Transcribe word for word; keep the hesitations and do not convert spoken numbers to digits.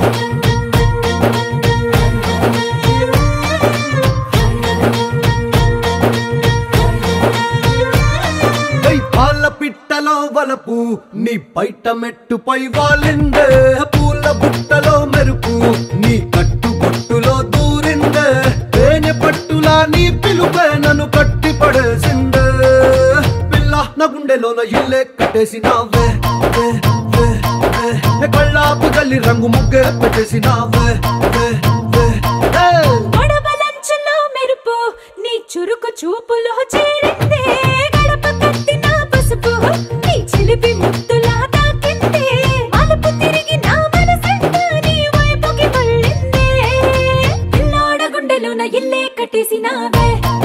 పిట్టలో వలపు నీ పైట మెట్టుపై వాలిందే పూల బుట్టలో మెరుపు నీ కట్టు బొట్టులో దూరిందే తేనె పట్టులా నీ పిలుపే నన్ను కట్టి పడేసిందే పిల్ల నా గుండెలోన ఇల్లే కట్టేసినావే కళ్ళాపు గల్లి రంగు ముగ్గే పెట్టేసినావే మెరుపు నీ చురుకు చూపులో చేరిందే గడప కట్టిన పసుపు నీ చిలిపి ముద్దులా తాకిందే మలుపు తిరిగి నా మనసంతా నీ వైపుకి మళ్ళిందే పిల్లోడ గుండెలోన ఇల్లే కట్టేసినావే